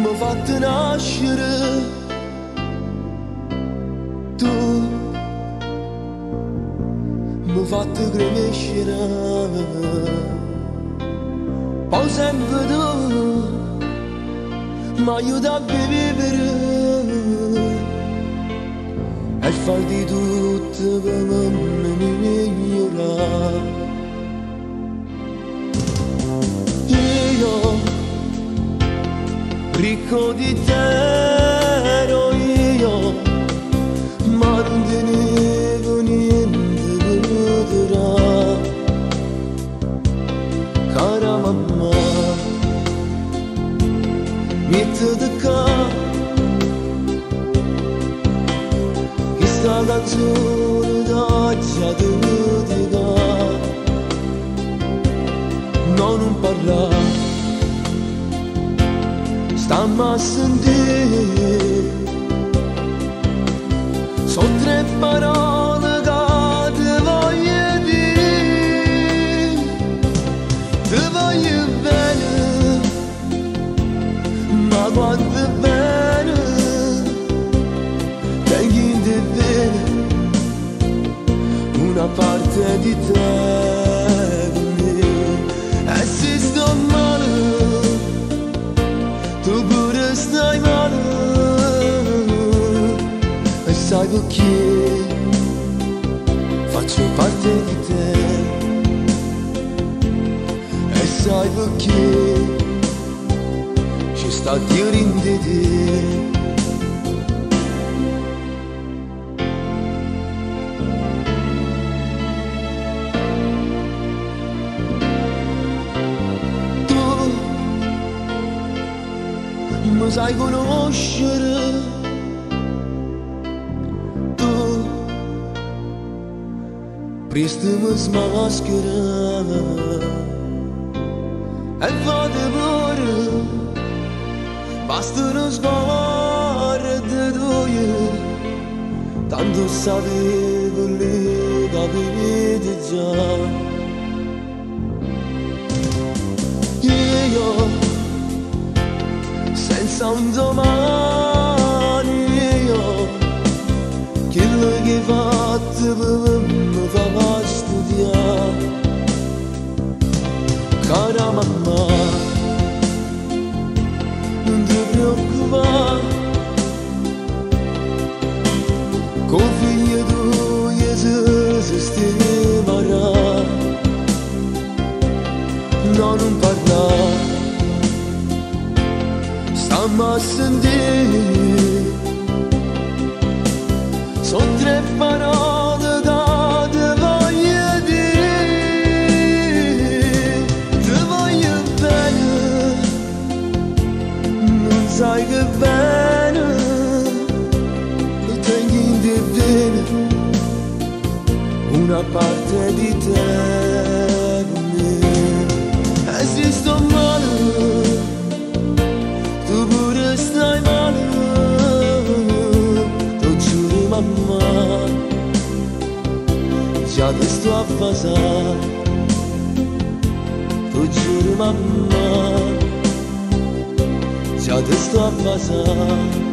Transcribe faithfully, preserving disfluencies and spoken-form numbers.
m'ha fatto nascere tu, m'ha fatto crescere, poi sempre tu mi aiuta a vivere e fai di tutto per me migliorare. Io ricco di te ero io, ma non tenevo niente per dare. Cara mamma, mettete qua questa canzone d'oggi a te dica, no non parlare, stammi a sentire, sono tre parole che ti voglio dire, ti voglio bene, ma quanto bene, tengo di bene una parte di te con me, e se sto male tu pure stai male, e sai perché faccio parte di te, e sai perché ci sta Dio in te. Mi sai conoscere, tu presto mi smaschera e vado pure, basta uno sguardo tuo, tanto sapevo lì che vedi già. Io senza un domani, io quello che hai fatto per me fa studiare. Cara mamma, non ti preoccupare, con figlio tuo si sistemerà, no non parlare, stammi a sentire, sono tre parole che ti voglio dire, ti voglio bene, non sai che bene, lo tengo in te bene, una parte di te con me, e se sto male tu pure stai male, lo giuro mamma, già ti sto a basare, lo giuro mamma, già ti sto a basare.